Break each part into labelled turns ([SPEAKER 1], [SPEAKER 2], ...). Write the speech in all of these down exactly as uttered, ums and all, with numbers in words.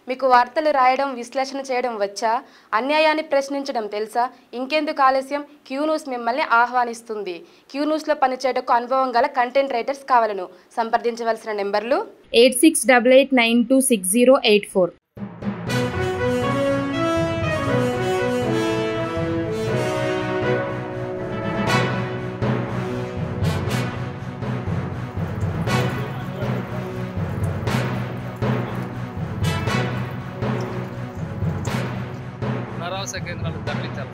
[SPEAKER 1] మీకు వార్తలు రాయడం విశ్లేషణ చేయడం వచ్చా? అన్యాయాన్ని ప్రశ్నించడం తెలుసా? ఇంకెందుకు ఆలస్యం? క్యూ న్యూస్ మిమ్మల్ని ఆహ్వానిస్తుంది. క్యూ న్యూస్లో పనిచేయడానికి అనుభవం గల కంటెంట్ రైటర్స్ కావాలను సంప్రదించవలసిన నెంబర్లు eight six double eight nine two six zero eight four.
[SPEAKER 2] పునరావాస కేంద్రాలు తరలించాలి.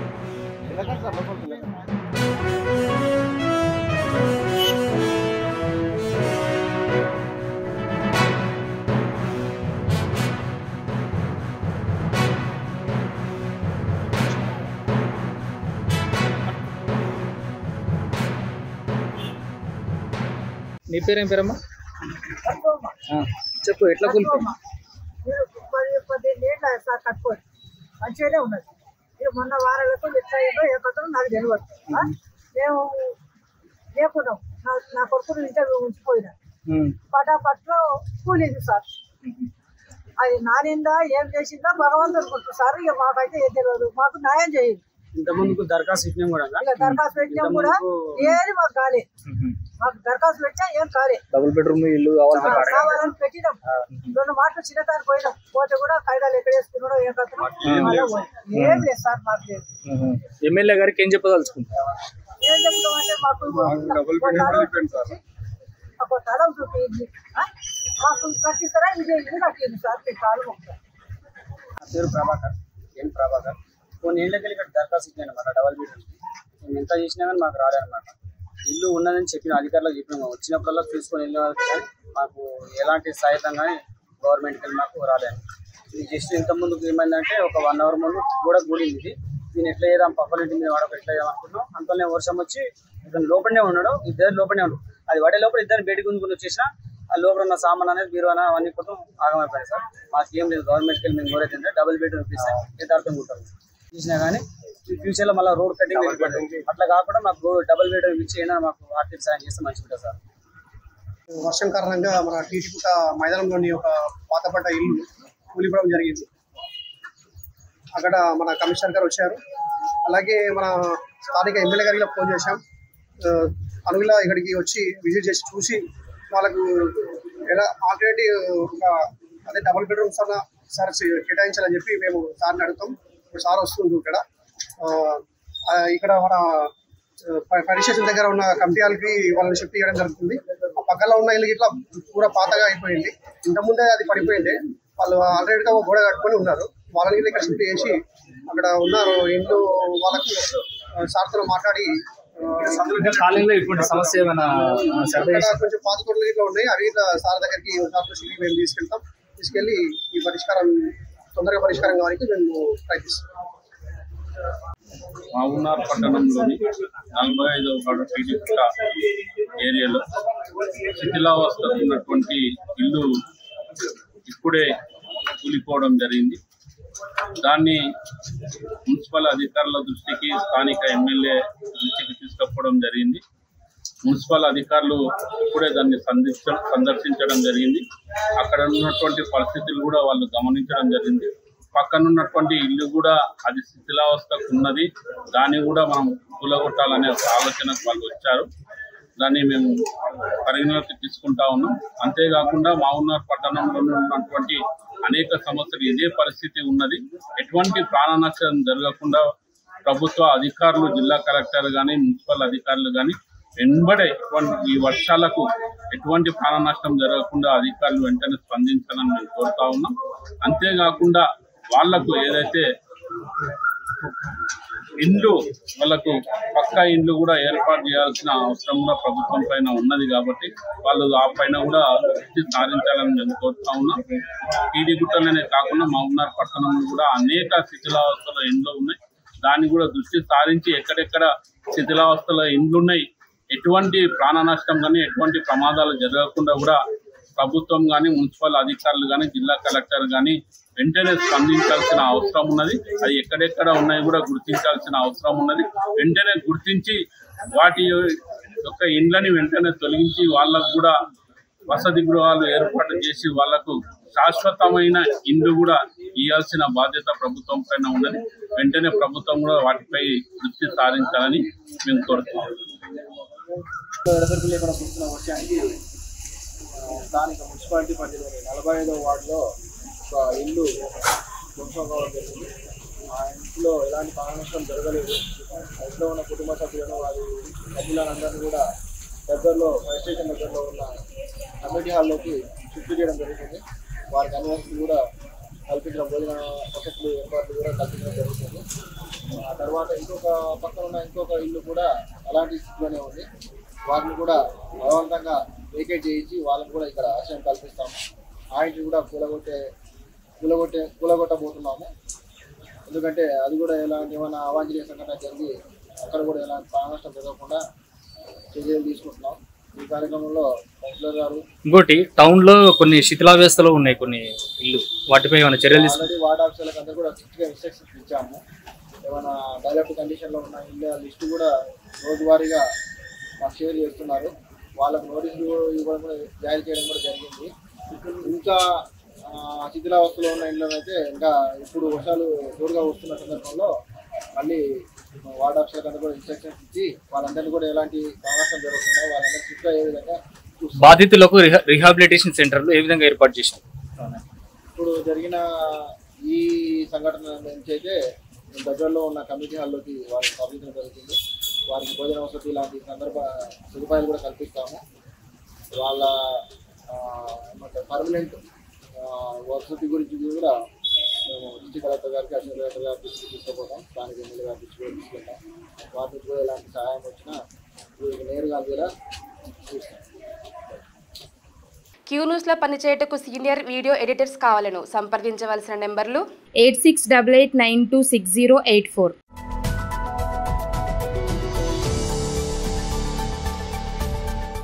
[SPEAKER 2] నీ పేరేం పేరమ్మా? చెప్పు, ఎట్లా కూలిపోయింది?
[SPEAKER 3] సార్ కట్టుకోండి మంచిగానే ఉన్నది. ఇక మొన్న వారాలకు ఎట్లా అయిందో ఏ కొత్త నాకు తెలియదు. మేము లేకున్నాం, నా నా కొడుకుని ఇంట్లో ఉంచిపోయినా పటాపట్లో కూలింది సార్. అది నానిందా ఏం చేసిందా భగవంతుడు కొట్టు సార్. ఇక మాకైతే ఏం తెలియదు, మాకు న్యాయం చేయండి.
[SPEAKER 4] ఇంతకుముందు దరఖాస్తు పెట్టినాం కూడా
[SPEAKER 3] ఇక దరఖాస్తు పెట్టినాం కూడా ఏది మాకు కాలే. మాకు దరఖాస్తు పెట్టినా ఏం కాలే.
[SPEAKER 4] డబుల్ బెడ్రూమ్ ఇల్లు
[SPEAKER 3] కావాలని పెట్టినాం. రెండు మాటలు చిన్నతాను పోయినాం, పోతే కూడా కాయిదాలు ఎక్కడ వేసుకున్నాడో ఏం కథ ఏం లేదు సార్. మాకు లేదు.
[SPEAKER 4] ఎమ్మెల్యే గారికి ఏం చెప్పదలుచుకుంటారు?
[SPEAKER 3] ఏం చెప్తామంటే మాకు ఒక తలం చూపింది, మాకు కట్టిస్తారా ఇది ఇది కట్టింది సార్. మీ కాలు మొక్కుతారు.
[SPEAKER 4] నా పేరు ప్రభాకర్, ఎన్ ప్రభాకర్. కొన్ని ఏళ్ళకి వెళ్ళి ఇక్కడ దరఖాస్తు ఇచ్చాను అనమాట డబల్ బెడ్రూమ్. మేము ఎంత చేసినా కానీ మాకు రాలేదన్నమాట. ఇల్లు ఉన్నదని చెప్పిన అధికారులకు చెప్పినాము, వచ్చినప్పుడల్లా చూసుకొని వెళ్ళిన వరకు కానీ మాకు ఎలాంటి సహాయతం కానీ గవర్నమెంట్కి వెళ్ళి మాకు రాలేదు. ఇది జస్ట్ ఇంత ముందుకు ఏమైందంటే ఒక వన్ అవర్ ముందు కూడా కూడింది. ఇది దీన్ని ఎట్లా చేద్దాం పక్కన ఇంటి మీద వాడక ఎట్లా చేద్దాం అనుకున్నాం. అంతలోనే వర్షం వచ్చి ఇతను లోపలనే ఉన్నాడు, ఇద్దరు లోపలనే ఉన్నాడు. అది వాడే లోపల ఇద్దరు బయట గుంజుకుని వచ్చేసిన ఆ లోపల ఉన్న సామాన్ అనేది బీరువాన అవన్నీ కొంచెం ఆగమైపోయాయి సార్. మాకు ఏం లేదు, గవర్నమెంట్కి వెళ్ళి మేము కోరేది అంటే డబుల్ బెడ్రూమ్ ఇప్పిస్తే యథార్థం ఉంటాం చూసినా కానీ ఫ్యూచర్లో మళ్ళీ రోడ్ కటింగ్ అట్లా కాకుండా మాకు డబుల్ బెడ్రూమ్ ఇచ్చి అయినా మాకు ఆర్థిక సాయం చేస్తే మంచిగా ఉంటుంది సార్.
[SPEAKER 5] వర్షం కారణంగా మన టీటీపుట మైదానంలోని ఒక పాతపడ్డ ఇల్లు కూలిపోవడం జరిగింది. అక్కడ మన కమిషనర్ గారు వచ్చారు, అలాగే మన స్థానిక ఎమ్మెల్యే గారికి ఫోన్ చేశాం. అనుగులా ఇక్కడికి వచ్చి విజిట్ చేసి చూసి వాళ్ళకు ఎలా ఆల్టర్నేటివ్ ఒక అదే డబుల్ బెడ్రూమ్స్ అన్న సార్ కేటాయించాలని చెప్పి మేము సార్ని అడుగుతాం. ఇప్పుడు సార్ వస్తుంది ఇక్కడ. ఇక్కడ మన ఫైర్ స్టేషన్ దగ్గర ఉన్న కమిటీ వాళ్ళకి వాళ్ళని షిఫ్ట్ చేయడం జరుగుతుంది. ఆ పక్కన ఉన్న ఇల్లు ఇట్లా పూర పాతగా అయిపోయింది. ఇంతకుముందే అది పడిపోయింది. వాళ్ళు ఆల్రెడీగా గోడ కట్టుకొని ఉన్నారు. వాళ్ళని ఇక్కడ షిఫ్ట్ చేసి అక్కడ ఉన్నారు ఇంట్లో వాళ్ళకి సార్తో మాట్లాడి
[SPEAKER 4] సమస్య
[SPEAKER 5] కొంచెం పాత తోటలు ఇట్లా ఉన్నాయి, అవి సార్ దగ్గరికి సార్తో షిఫ్ట్ మేము తీసుకెళ్తాం. తీసుకెళ్ళి ఈ పరిష్కారం తొందరగా పరిష్కారం కావడానికి మేము ప్రయత్నిస్తాం.
[SPEAKER 6] మావునార్ పట్టణంలోని నలభై ఐదవ వార్డు టీటీపుట ఏరియాలో శిథిలావస్థ ఉన్నటువంటి ఇల్లు ఇప్పుడే కూలిపోవడం జరిగింది. దాన్ని మున్సిపల్ అధికారుల దృష్టికి స్థానిక ఎమ్మెల్యే దృష్టికి తీసుకుపోవడం జరిగింది. మున్సిపల్ అధికారులు ఇప్పుడే దాన్ని సందర్శ సందర్శించడం జరిగింది. అక్కడ ఉన్నటువంటి పరిస్థితులు కూడా వాళ్ళు గమనించడం జరిగింది. పక్కనున్నటువంటి ఇల్లు కూడా అది శిథిలావస్థకు ఉన్నది, దాన్ని కూడా మనం కూలగొట్టాలనే ఒక ఆలోచనకు వాళ్ళు వచ్చారు. దాన్ని మేము పరిగణలోకి తీసుకుంటా ఉన్నాం. అంతేకాకుండా మావునార్ పట్టణంలో ఉన్నటువంటి అనేక సమస్యలు ఇదే పరిస్థితి ఉన్నది. ఎటువంటి ప్రాణ నష్టం జరగకుండా ప్రభుత్వ అధికారులు, జిల్లా కలెక్టర్ కానీ మున్సిపల్ అధికారులు కానీ వెంబడే ఎటువంటి ఈ వర్షాలకు ఎటువంటి ప్రాణ నష్టం జరగకుండా అధికారులు వెంటనే స్పందించాలని మేము కోరుతా ఉన్నాం. అంతేకాకుండా వాళ్లకు ఏదైతే ఇండ్లు వాళ్ళకు పక్కా ఇండ్లు కూడా ఏర్పాటు చేయాల్సిన అవసరం కూడా ప్రభుత్వం పైన ఉన్నది కాబట్టి వాళ్ళు ఆ పైన కూడా దృష్టి సారించాలని మేము కోరుతా ఉన్నాం. టీడీగుట్టలనే కాకుండా మావునార్ పట్టణంలో కూడా అనేక శిథిలావస్థల ఇండ్లు ఉన్నాయి. దాన్ని కూడా దృష్టి సారించి ఎక్కడెక్కడ శిథిలావస్థల ఇండ్లు ఉన్నాయి, ఎటువంటి ప్రాణ నష్టం కానీ ఎటువంటి ప్రమాదాలు జరగకుండా కూడా ప్రభుత్వం కానీ మున్సిపల్ అధికారులు కానీ జిల్లా కలెక్టర్ కానీ వెంటనే స్పందించాల్సిన అవసరం ఉన్నది. అది ఎక్కడెక్కడ ఉన్నాయి కూడా గుర్తించాల్సిన అవసరం ఉన్నది. వెంటనే గుర్తించి వాటి యొక్క ఇండ్లని వెంటనే తొలగించి వాళ్ళకు కూడా వసతి గృహాలు ఏర్పాటు చేసి వాళ్లకు శాశ్వతమైన ఇండ్లు కూడా ఇవ్వాల్సిన బాధ్యత ప్రభుత్వం పైన ఉన్నది. వెంటనే ప్రభుత్వం కూడా వాటిపై దృష్టి సారించాలని మేము కోరుతున్నాం.
[SPEAKER 7] ఎడతెరిపి లేకుండా కూర్చున్న వర్షానికి స్థానిక మున్సిపాలిటీ పరిధిలోని నలభై ఐదవ వార్డులో ఒక ఇల్లు ధ్వంసం కావడం జరిగింది. ఆ ఇంట్లో ఎలాంటి ప్రాణ నష్టం జరగలేదు. ఇంట్లో ఉన్న కుటుంబ సభ్యులను వారి సభ్యులందరినీ కూడా దగ్గరలో ఫైర్ స్టేషన్ దగ్గరలో ఉన్న కమిటీ హాల్లోకి షిఫ్ట్ చేయడం జరుగుతుంది. వారికి అన్ని వసతులు కూడా కల్పించడం, భోజన వసతులు ఏర్పాట్లు కూడా కల్పించడం జరుగుతుంది. ఆ తర్వాత ఇంకొక పక్కన ఉన్న ఇంకొక ఇల్లు కూడా అలాంటి స్థితిలోనే ఉంది. వారిని కూడా బలవంతంగా వేకేట్ చేయించి వాళ్ళని కూడా ఇక్కడ ఆశ్రయం కల్పిస్తాము. ఆ ఇంటిని కూడా కూలగొట్టే కూలగొట్టే కూలగొట్టబోతున్నాము. ఎందుకంటే అది కూడా ఎలాంటి ఏమైనా అవాంఛనీయ సంఘటన జరిగి అక్కడ కూడా ఎలాంటి ప్రాణ నష్టం జరగకుండా చర్యలు తీసుకుంటున్నాం. ఈ కార్యక్రమంలో కౌన్సిలర్ గారు
[SPEAKER 2] ఇంకోటి టౌన్ లో కొన్ని శిథిలావ్యవస్థలో ఉన్నాయి కొన్ని ఇల్లు, వాటిపై ఏమైనా చర్యలు
[SPEAKER 7] ఆల్రెడీ వార్డ్ ఆఫీసర్లకు అందరూ కూడా స్ట్రిక్ట్గా ఇన్స్ట్రక్షన్స్ ఇచ్చాము. ఏమైనా డెవలప్డ్ కండిషన్లో ఉన్న ఇళ్ళ లిస్టు కూడా రోజువారీగా మాకు షేర్ చేస్తున్నారు. వాళ్ళకు నోటీసులు ఇవ్వడం కూడా జారీ చేయడం కూడా జరిగింది. ఇంకా శిథిలావస్థలో ఉన్న ఇళ్ళను అయితే ఇంకా ఇప్పుడు వర్షాలు జోరుగా వస్తున్న సందర్భంలో మళ్ళీ వార్డ్ ఆఫీసర్లకు అందరూ కూడా ఇన్స్ట్రక్షన్స్ ఇచ్చి వాళ్ళందరినీ కూడా ఎలాంటి సమస్యలు జరగకుండా వాళ్ళందరూ స్ట్రిక్ట్గా ఏ విధంగా
[SPEAKER 2] బాధితులకు రిహాబిలిటేషన్ సెంటర్లు ఏ విధంగా ఏర్పాటు చేశారు?
[SPEAKER 7] ఇప్పుడు జరిగిన ఈ సంఘటన నుంచి అయితే దగ్గరలో ఉన్న కమిటీ హాల్లోకి వారిని పంపించడం జరుగుతుంది. వారికి భోజన వసతి ఇలాంటి సందర్భ సదుపాయాలు కూడా కల్పిస్తాము. వాళ్ళ ఏమంటారు పర్మనెంట్ వసతి గురించి కూడా మేము డిస్ట్రిక్ట్ కలెక్టర్ గారికి, అసిస్టెంట్ కలెక్టర్ గారి దృష్టికి తీసుకుపోతాం. స్థానిక ఎమ్మెల్యే గారి దృష్టి కూడా తీసుకెళ్తాం. వాటి నుంచి కూడా ఎలాంటి సహాయం వచ్చినా వీరికి నేరుగా అందేలా చూస్తాం.
[SPEAKER 1] క్యూ న్యూస్లో పనిచేయటకు సీనియర్ వీడియో ఎడిటర్స్ కావాలను సంప్రదించవలసిన నెంబర్లు
[SPEAKER 8] eight six double eight nine two six zero eight four.